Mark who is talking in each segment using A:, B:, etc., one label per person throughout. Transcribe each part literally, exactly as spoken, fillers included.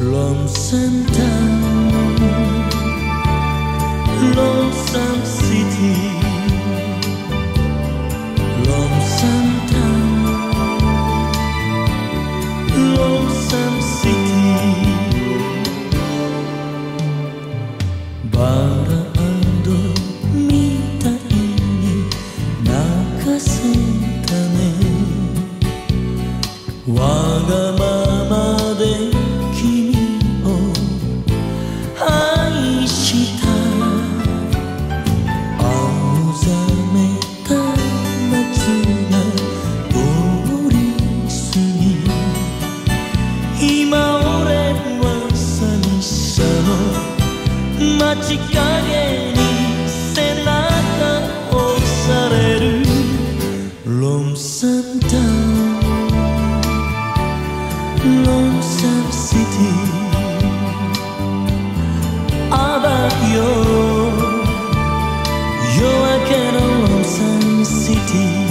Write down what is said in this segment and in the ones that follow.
A: Lonesome town, lonesome city, lonesome town, lonesome city. バラードみたいに泣かせたね。わがままで君を愛した。青ざめた夏が通り過ぎ、今俺は寂しさの街影に背中押される。 Lonesome town, lonesome city, about your夜明けの lonesome city。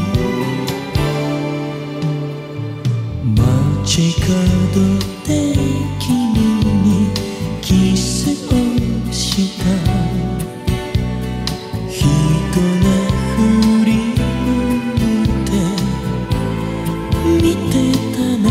A: 街角で君にキスをした。人が振り向いて見てたね。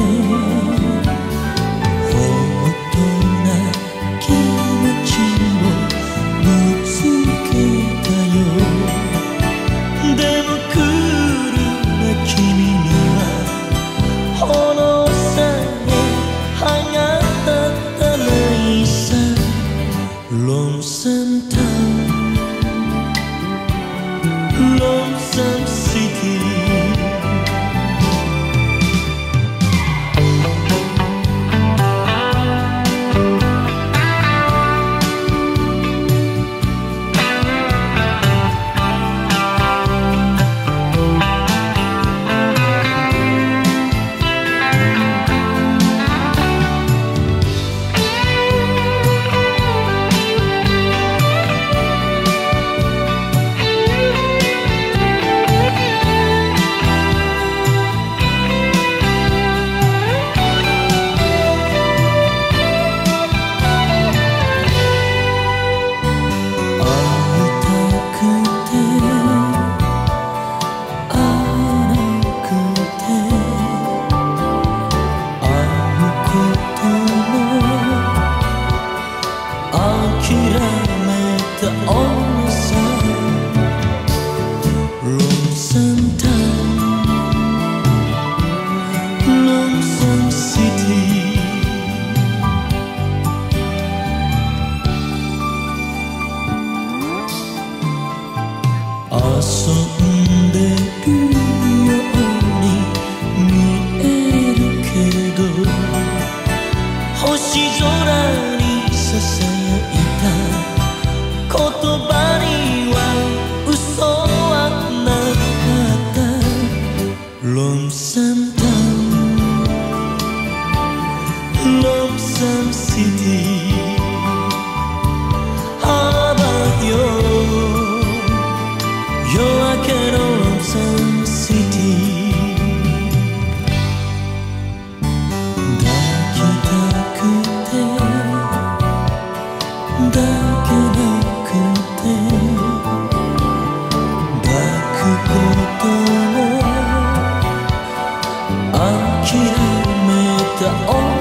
A: ほっとな気持ちをぶつけたよ。でもクールな君には炎さえ剥がったないさ。 Lonesome town, lonesome city。 Lonesome town, lonesome city。 遊んでるように見えるけど、星空にささやいた言葉には嘘はなかった。 Lonesome town, lonesome city, about your夜明けの lonesome city。 抱きたくて抱けなくて抱くことも諦めた。